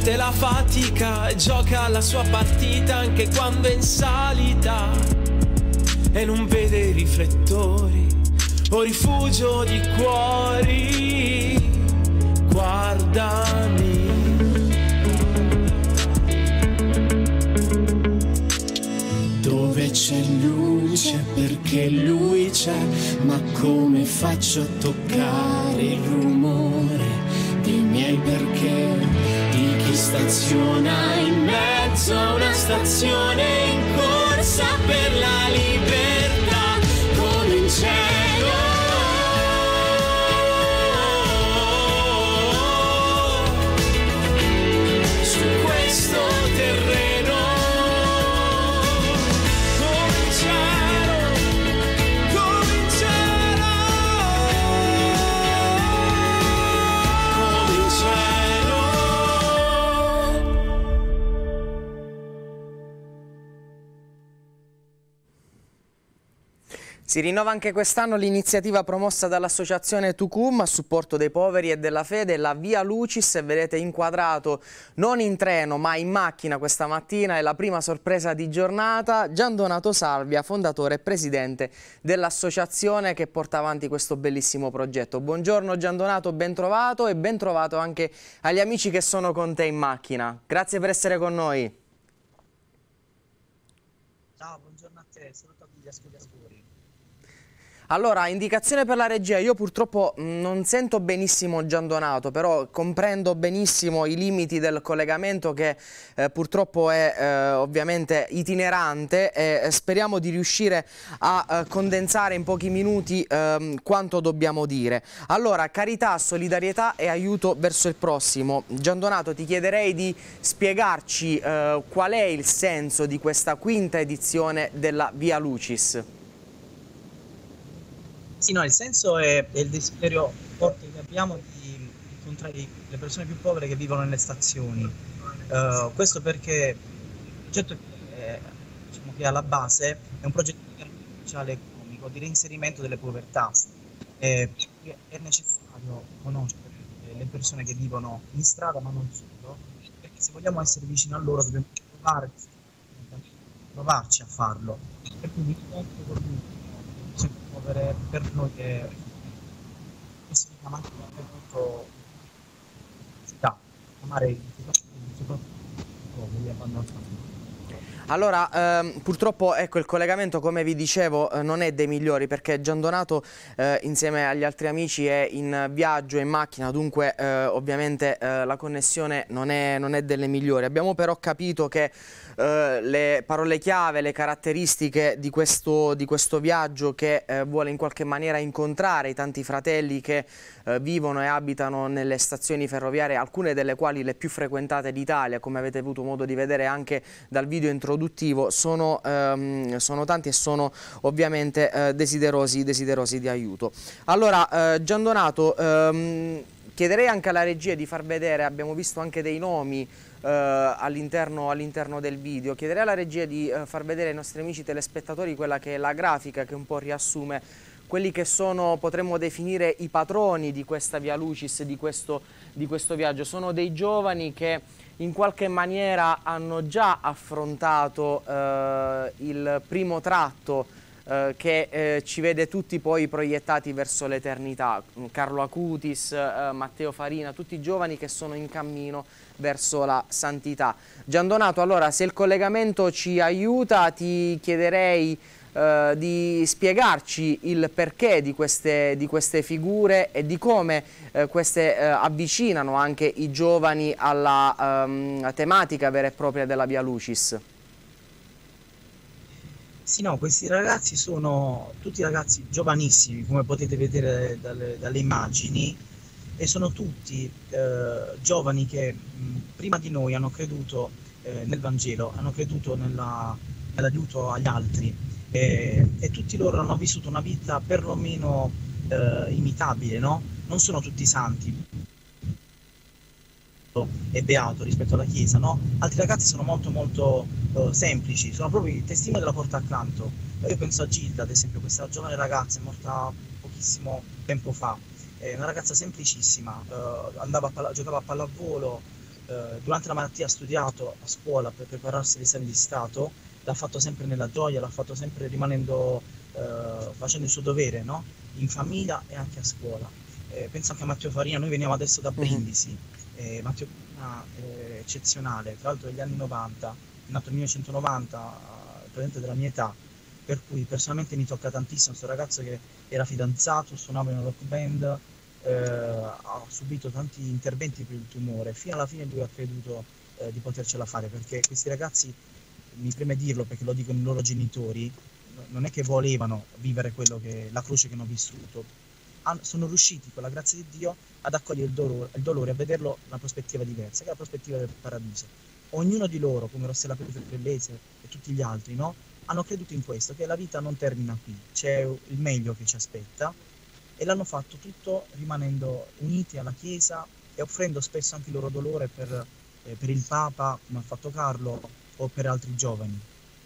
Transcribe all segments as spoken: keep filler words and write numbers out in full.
avverte la fatica e gioca la sua partita anche quando è in salita e non vede i riflettori o rifugio di cuori. Guardami, dove c'è luce perché lui c'è, ma come faccio a toccare il rumore dei miei perché, di chi staziona in mezzo a una stazione in corsa per la libertà, come in cielo. Su questo terreno si rinnova anche quest'anno l'iniziativa promossa dall'associazione Tucum a supporto dei poveri e della fede, la Via Lucis, e vedete inquadrato non in treno ma in macchina questa mattina, è la prima sorpresa di giornata, Gian Donato Salvia, fondatore e presidente dell'associazione che porta avanti questo bellissimo progetto. Buongiorno Gian Donato, ben trovato e ben trovato anche agli amici che sono con te in macchina. Grazie per essere con noi. Ciao, buongiorno a te, saluto a tutti gli ascoltatori. Allora, indicazione per la regia, io purtroppo non sento benissimo Gian Donato, però comprendo benissimo i limiti del collegamento che eh, purtroppo è eh, ovviamente itinerante e speriamo di riuscire a eh, condensare in pochi minuti eh, quanto dobbiamo dire. Allora, carità, solidarietà e aiuto verso il prossimo. Gian Donato, ti chiederei di spiegarci eh, qual è il senso di questa quinta edizione della Via Lucis. Sì, no, il senso è, è il desiderio forte che abbiamo di incontrare le persone più povere che vivono nelle stazioni. Uh, questo perché il progetto che, diciamo, che è alla base è un progetto sociale e economico di reinserimento delle povertà. Eh, è necessario conoscere le persone che vivono in strada, ma non solo, perché se vogliamo essere vicino a loro dobbiamo provare, provarci a farlo. E quindi per, per noi che, che si chiama anche molto amare i Allora, ehm, purtroppo ecco, il collegamento, come vi dicevo, eh, non è dei migliori, perché Gian Donato eh, insieme agli altri amici è in viaggio, in macchina, dunque eh, ovviamente eh, la connessione non è, non è delle migliori. Abbiamo però capito che eh, le parole chiave, le caratteristiche di questo, di questo viaggio che eh, vuole in qualche maniera incontrare i tanti fratelli che eh, vivono e abitano nelle stazioni ferroviarie, alcune delle quali le più frequentate d'Italia, come avete avuto modo di vedere anche dal video introduttivo, sono, ehm, sono tanti e sono ovviamente eh, desiderosi, desiderosi di aiuto. Allora, eh, Gian Donato, ehm, chiederei anche alla regia di far vedere, abbiamo visto anche dei nomi eh, all'interno all'interno del video, chiederei alla regia di eh, far vedere ai nostri amici telespettatori quella che è la grafica che un po' riassume quelli che sono, potremmo definire, i patroni di questa Via Lucis, di questo, di questo viaggio. Sono dei giovani che in qualche maniera hanno già affrontato eh, il primo tratto eh, che eh, ci vede tutti poi proiettati verso l'eternità. Carlo Acutis, eh, Matteo Farina, tutti giovani che sono in cammino verso la santità. Gian Donato, allora, se il collegamento ci aiuta, ti chiederei Uh, di spiegarci il perché di queste, di queste figure e di come uh, queste uh, avvicinano anche i giovani alla um, tematica vera e propria della Via Lucis. Sì, no, questi ragazzi sono tutti ragazzi giovanissimi, come potete vedere dalle, dalle immagini, e sono tutti eh, giovani che mh, prima di noi hanno creduto eh, nel Vangelo, hanno creduto nell'aiuto agli altri. E, e tutti loro hanno vissuto una vita perlomeno eh, imitabile, no? Non sono tutti santi e beato rispetto alla Chiesa, no? Altri ragazzi sono molto molto eh, semplici, sono proprio i testimoni della porta accanto. Io penso a Gilda, ad esempio, questa giovane ragazza è morta pochissimo tempo fa, è una ragazza semplicissima, eh, andava a giocava a pallavolo, eh, durante la malattia ha studiato a scuola per prepararsi agli esami di Stato, l'ha fatto sempre nella gioia, l'ha fatto sempre rimanendo, eh, facendo il suo dovere, no? In famiglia e anche a scuola. Eh, penso anche a Matteo Farina, noi veniamo adesso da Brindisi, eh, Matteo Farina è eccezionale, tra l'altro degli anni novanta, è nato nel millenovecentonovanta, eh, presente della mia età, per cui personalmente mi tocca tantissimo questo ragazzo che era fidanzato, suonava in una rock band, eh, ha subito tanti interventi per il tumore, fino alla fine lui ha creduto eh, di potercela fare, perché questi ragazzi, mi preme dirlo perché lo dicono i loro genitori, non è che volevano vivere quello che, la croce che hanno vissuto, hanno, sono riusciti con la grazia di Dio ad accogliere il dolore, il dolore e a vederlo da una prospettiva diversa, che è la prospettiva del paradiso. Ognuno di loro, come Rossella Pellese e tutti gli altri, no? Hanno creduto in questo, che la vita non termina qui, c'è il meglio che ci aspetta, e l'hanno fatto tutto rimanendo uniti alla Chiesa e offrendo spesso anche il loro dolore per, eh, per il Papa, come ha fatto Carlo, o per altri giovani.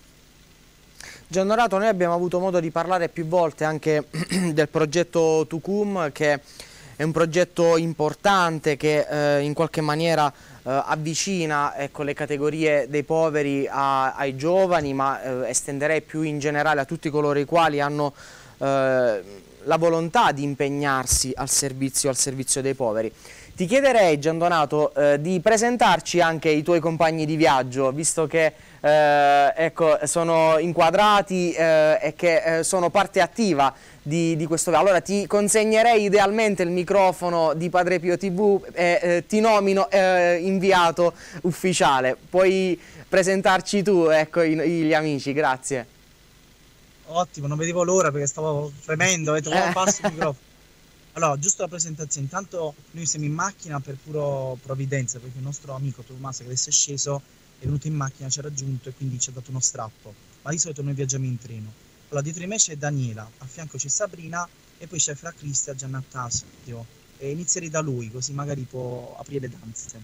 Giandonato, noi abbiamo avuto modo di parlare più volte anche del progetto Tucum, che è un progetto importante che eh, in qualche maniera eh, avvicina, ecco, le categorie dei poveri a, ai giovani, ma eh, estenderei più in generale a tutti coloro i quali hanno eh, la volontà di impegnarsi al servizio, al servizio dei poveri. Ti chiederei, Giandonato, eh, di presentarci anche i tuoi compagni di viaggio, visto che eh, ecco, sono inquadrati eh, e che eh, sono parte attiva di, di questo. Allora ti consegnerei idealmente il microfono di Padre Pio tivù e eh, ti nomino eh, inviato ufficiale. Puoi presentarci tu, ecco, i, gli amici, grazie. Ottimo, non vedevo l'ora perché stavo fremendo, ho detto oh, passo il microfono. Allora, giusto la presentazione, intanto noi siamo in macchina per puro provvidenza, perché il nostro amico Tommaso, che adesso è sceso, è venuto in macchina, ci ha raggiunto e quindi ci ha dato uno strappo, ma di solito noi viaggiamo in treno. Allora, dietro di me c'è Daniela, a fianco c'è Sabrina e poi c'è Fra Cristian, Giannattasio, e inizierei da lui, così magari può aprire le danze.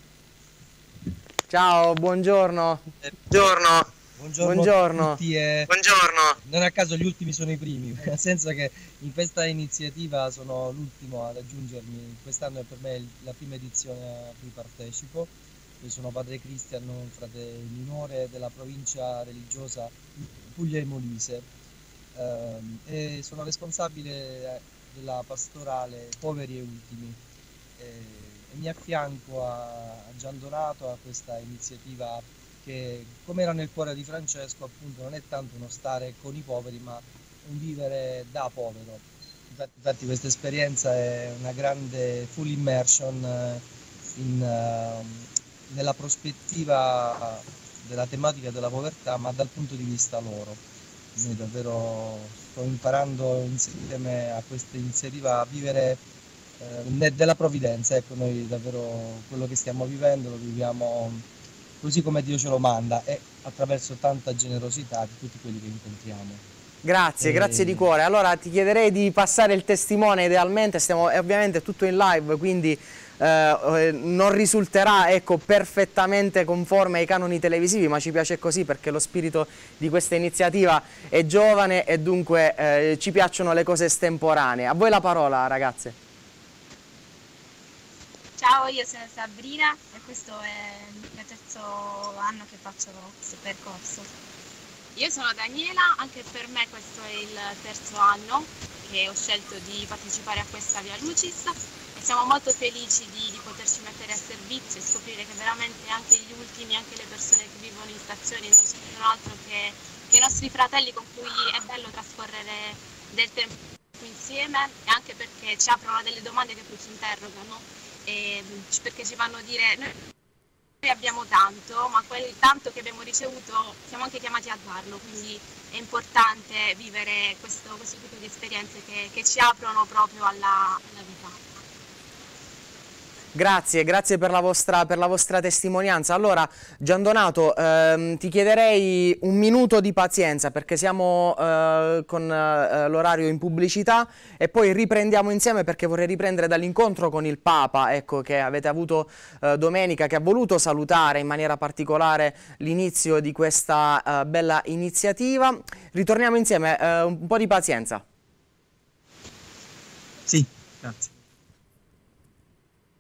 Ciao, buongiorno. Eh, buongiorno. Buongiorno, buongiorno. A tutti e Buongiorno. Non a caso gli ultimi sono i primi, nel senso che in questa iniziativa sono l'ultimo ad aggiungermi. Quest'anno è per me la prima edizione a cui partecipo. Io sono padre Cristian, un frate minore della provincia religiosa Puglia e Molise eh, e sono responsabile della pastorale Poveri e Ultimi e, e mi affianco a, a Giandonato a questa iniziativa che, come era nel cuore di Francesco, appunto non è tanto uno stare con i poveri ma un vivere da povero. Infatti, infatti questa esperienza è una grande full immersion in, uh, nella prospettiva della tematica della povertà, ma dal punto di vista loro. Noi davvero sto imparando insieme a questa iniziativa a vivere eh, della provvidenza. Ecco, noi davvero quello che stiamo vivendo lo viviamo così come Dio ce lo manda e attraverso tanta generosità di tutti quelli che incontriamo. Grazie, e... grazie di cuore. Allora ti chiederei di passare il testimone idealmente, stiamo, è ovviamente tutto in live, quindi eh, non risulterà, ecco, perfettamente conforme ai canoni televisivi, ma ci piace così perché lo spirito di questa iniziativa è giovane e dunque eh, ci piacciono le cose estemporanee. A voi la parola, ragazze. Ciao, io sono Sabrina e questo è il mio terzo anno che faccio questo percorso. Io sono Daniela, anche per me questo è il terzo anno che ho scelto di partecipare a questa Via Lucis e siamo molto felici di, di poterci mettere a servizio e scoprire che veramente anche gli ultimi, anche le persone che vivono in stazioni non sono altro che, che i nostri fratelli con cui è bello trascorrere del tempo insieme e anche perché ci aprono delle domande che poi ci interrogano. E perché ci fanno dire noi abbiamo tanto, ma quel tanto che abbiamo ricevuto siamo anche chiamati a darlo, quindi è importante vivere questo, questo tipo di esperienze che, che ci aprono proprio alla, alla vita. Grazie, grazie per la vostra, per la vostra testimonianza. Allora, Giandonato, ehm, ti chiederei un minuto di pazienza perché siamo eh, con eh, l'orario in pubblicità e poi riprendiamo insieme perché vorrei riprendere dall'incontro con il Papa, ecco, che avete avuto eh, domenica, che ha voluto salutare in maniera particolare l'inizio di questa eh, bella iniziativa. Ritorniamo insieme, eh, un po' di pazienza. Sì, grazie.